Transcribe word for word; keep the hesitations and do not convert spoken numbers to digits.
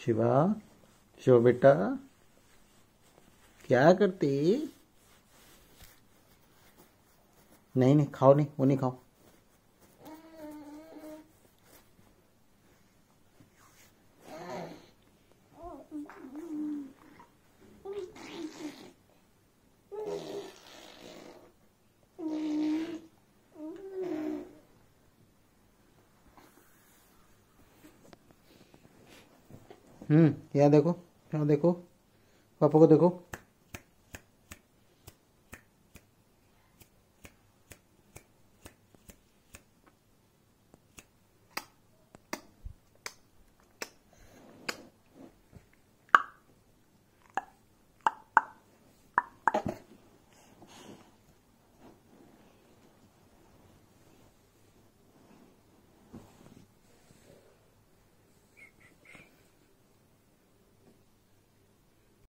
शिवा, शिवा बेटा क्या करती? नहीं नहीं खाओ, नहीं वो नहीं खाओ। हम्म यहाँ देखो, यहाँ देखो, पापा को देखो।